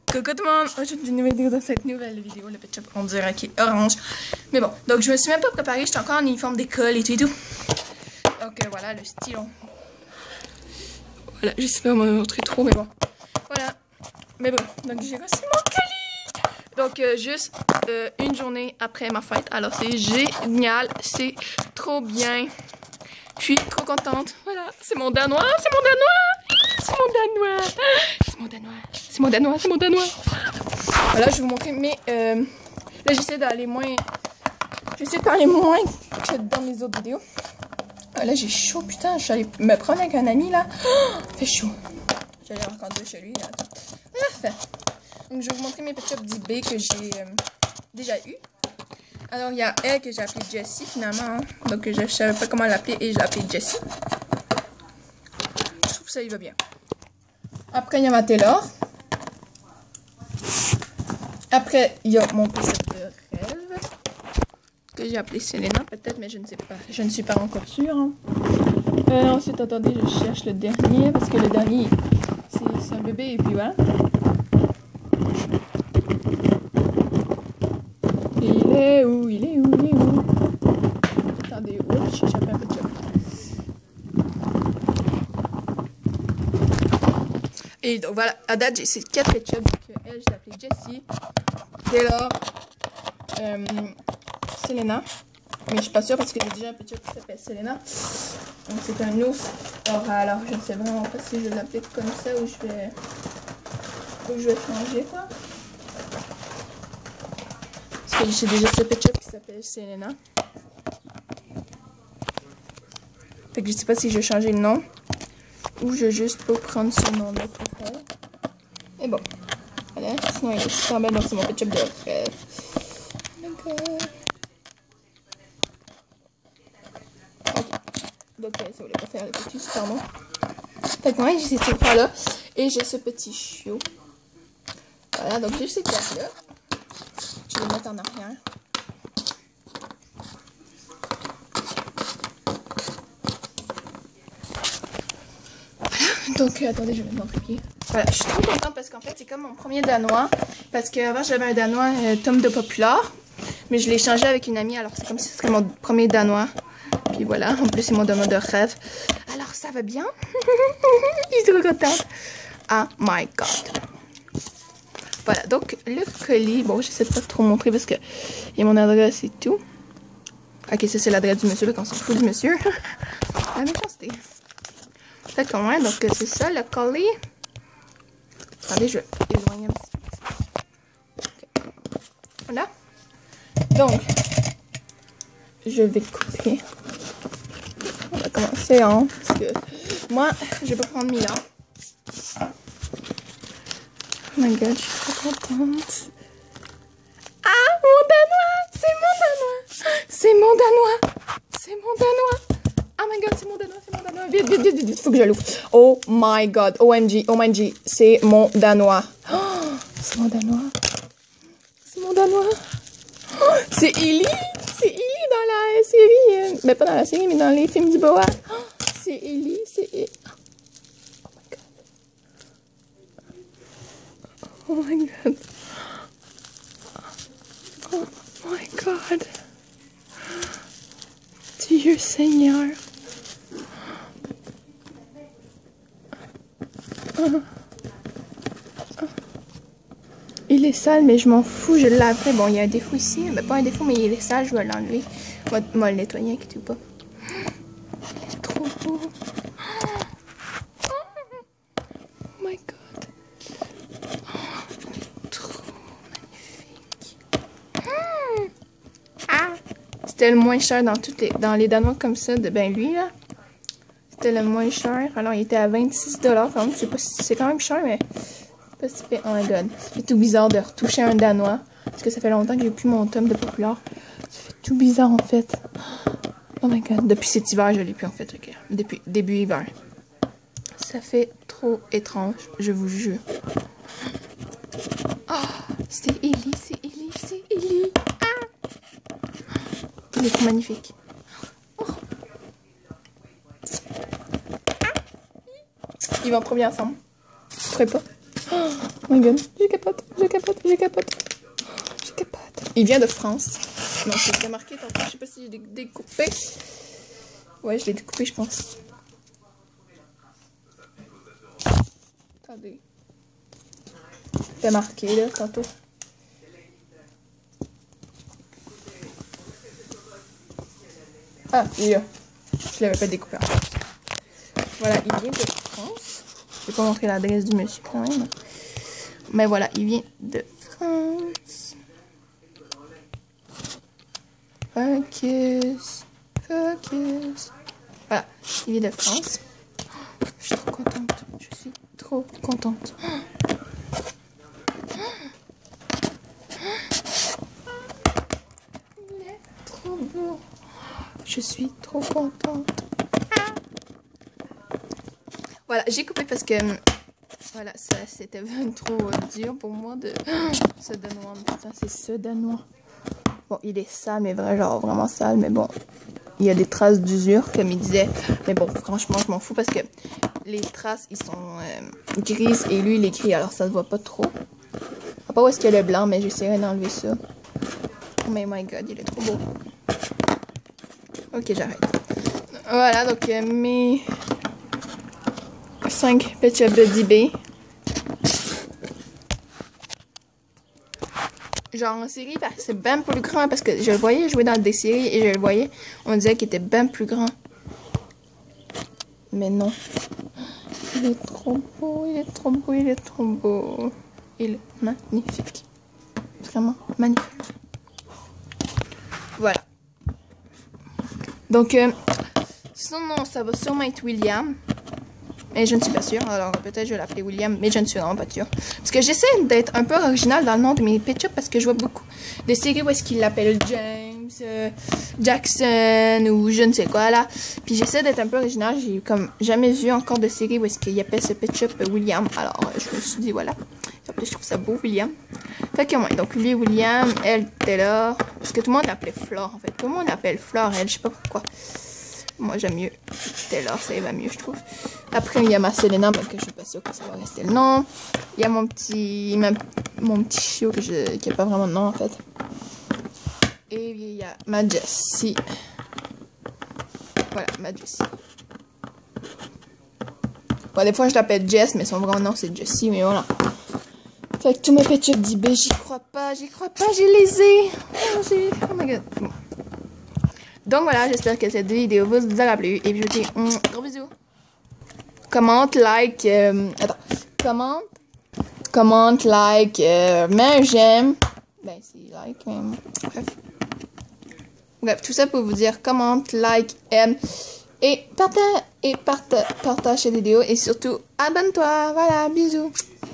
Coucou tout le monde! Aujourd'hui, une nouvelle vidéo dans cette nouvelle vidéo. Le Pet Shop, on dirait qu'il est orange. Mais bon, donc je me suis même pas préparée. J'étais encore en uniforme d'école et tout et tout. Donc voilà, le stylo. Voilà, je sais pas me montrer trop, mais bon. Voilà. Mais bon, donc j'ai reçu mon colis! Donc juste une journée après ma fête. Alors c'est génial, c'est trop bien. Je suis trop contente. Voilà, c'est mon danois, c'est mon danois! C'est mon danois! C'est mon danois! C'est mon danois, c'est mon danois! Voilà, je vais vous montrer, mais là j'essaie d'aller moins. J'essaie de parler moins que dans mes autres vidéos. Là j'ai chaud, putain, je suis allée me prendre avec un ami là. Oh, fait chaud. J'allais rencontrer chez lui là. Parfait. Donc je vais vous montrer mes Pet Shop d'eBay que j'ai déjà eu. Alors il y a elle que j'ai appelée Jessie finalement. Hein. Donc je savais pas comment l'appeler et je l'ai appelée Jessie. Je trouve que ça y va bien. Après il y a ma Taylor. Après il y a mon Pet Shop de rêve. Que j'ai appelé Selena peut-être, mais je ne sais pas. Je ne suis pas encore sûre. Hein. Ensuite, attendez, je cherche le dernier parce que le dernier, c'est un bébé et puis voilà. Il est où? Il est où? Il est où? Attendez, oups, j'ai échappé un peu de job. Et donc voilà, à date, j'ai ces 4 Pet Shop. Donc elle, je l'ai appelée Jessie. Taylor. Selena, mais je suis pas sûre parce que j'ai déjà un Pet Shop qui s'appelle Selena. Donc c'est un ours oral, alors je ne sais vraiment pas si je vais l'appeler comme ça ou je vais changer quoi. Parce que j'ai déjà ce Pet Shop qui s'appelle Selena. Fait que je sais pas si je vais changer le nom ou je vais juste pas prendre son nom là pour faire. Et bon, voilà, sinon il est super belle, donc c'est mon Pet Shop de rêve. Donc ça voulait pas faire le petit super bon. Fait que moi j'ai ces trucs là et j'ai ce petit chiot. Voilà, donc j'ai ces cartes là. Je vais les mettre en arrière. Voilà, donc attendez, je vais mettre mon trépied. Voilà, je suis trop contente parce qu'en fait c'est comme mon premier danois. Parce qu'avant j'avais un danois Tom de Populaire. Mais je l'ai changé avec une amie, alors c'est comme si ce serait mon premier danois. Puis voilà, en plus c'est mon danois de rêve. Alors ça va bien. Je suis trop contente. Oh my god. Voilà, donc le colis. Bon, j'essaie de pas trop montrer parce que il y a mon adresse et tout. Ok, ça c'est l'adresse du monsieur, là, qu'on s'en fout du monsieur. La méchanceté. Fait que ouais, donc c'est ça le colis. Attendez, je vais éloigner un petit peu. Okay. Voilà. Donc, je vais couper. On va commencer, hein, parce que moi, je vais pas prendre 1000 ans. Oh my god, je suis trop contente. Ah, mon danois! C'est mon danois! C'est mon danois! C'est mon danois! Oh my god, c'est mon danois, c'est mon danois! Vite, vite, vite, vite, faut que je l'ouvre. Oh my god, OMG, OMG, c'est mon danois. Oh, c'est mon danois. C'est mon danois. Oh, c'est Ellie! C'est Ellie dans la série. Mais pas dans la série, mais dans les films du Boa. Oh, c'est Ellie, c'est Ellie. Oh my god. Oh my god. Dieu Seigneur. Il est sale, mais je m'en fous, je le laverai. Bon, il y a un défaut ici. Mais pas un défaut, mais il est sale, je vais l'enlever. Moi, le nettoyer, inquiétez pas. Il est trop beau. Oh my god. Trop magnifique. Ah! C'était le moins cher dans les danois comme ça. Ben lui, là. C'était le moins cher. Alors, il était à 26 $ quand même. C'est quand même cher, mais... Oh my god, ça fait tout bizarre de retoucher un danois. Parce que ça fait longtemps que j'ai plus mon tome de Populaire. Ça fait tout bizarre en fait. Oh my god, depuis cet hiver, je l'ai plus en fait. Okay. Depuis début hiver. Ça fait trop étrange, je vous jure. Oh, c'est Ellie, c'est Ellie, c'est Ellie. Ah! Il est trop magnifique. Oh. Ah. Ils vont trop bien ensemble. Vous trouvez pas? Oh my god, je capote. Il vient de France. Non, c'est bien marqué tantôt. Je sais pas si je l'ai découpé. Ouais, je l'ai découpé, je pense. Attendez. C'est marqué là, tantôt. Ah, il est là. Je l'avais pas découpé. Voilà, il vient de France. Je vais pas montrer l'adresse du monsieur quand même. Mais voilà, il vient de France. Focus. Voilà, il vient de France. Je suis trop contente. Je suis trop contente. Il est trop beau. Je suis trop contente. Voilà, j'ai coupé parce que voilà, ça c'était trop dur pour moi de ce danois. Putain, c'est ce danois. Bon, il est sale, mais vraiment sale, mais bon, il y a des traces d'usure, comme il disait. Mais bon, franchement, je m'en fous parce que les traces, ils sont grises et lui, il est gris, alors ça se voit pas trop. Je sais pas où est-ce qu'il y a le blanc, mais j'essaierai d'enlever ça. Mais my god, il est trop beau. Ok, j'arrête. Voilà, donc mes 5 Pet-Shop de DB. Genre en série, c'est bien plus grand parce que je le voyais jouer dans des séries et je le voyais, on disait qu'il était bien plus grand. Mais non. Il est trop beau, il est trop beau, il est trop beau. Il est magnifique. Vraiment magnifique. Voilà. Donc, sinon, non, ça va sûrement être William. Mais je ne suis pas sûre, alors peut-être je vais l'appeler William, mais je ne suis vraiment pas sûre. Parce que j'essaie d'être un peu original dans le nom de mes Pet-Shop parce que je vois beaucoup de séries où est-ce qu'ils l'appellent James, Jackson ou je ne sais quoi là. Puis j'essaie d'être un peu original, j'ai comme jamais vu encore de série où est-ce qu'il appelle ce Pet-Shop William. Alors je me suis dit voilà, je trouve ça beau William. Fait que moi, donc lui William, elle Taylor, parce que tout le monde l'appelait Flore en fait. Tout le monde l'appelle Flore, elle, je sais pas pourquoi. Moi, j'aime mieux Taylor, ça va mieux, je trouve. Après, il y a ma Selena, mais que je suis pas sûre que ça va rester le nom. Il y a mon petit chiot qui n'a pas vraiment de nom, en fait. Et il y a ma Jessie. Voilà, ma Jessie. Bon, des fois, je l'appelle Jess, mais son vrai nom, c'est Jessie, mais voilà. Fait que tous mes Pet-Shop d'eBay, j'y crois pas, j'ai les ai. Oh my god. Bon. Donc voilà, j'espère que cette vidéo vous aura plu. Et puis je vous dis gros bisous. Commente, like, commente, like, mets un j'aime. Ben c'est like, mais bref. Bref, tout ça pour vous dire commente, like, aime. Et partage cette vidéo. Et surtout, abonne-toi. Voilà, bisous.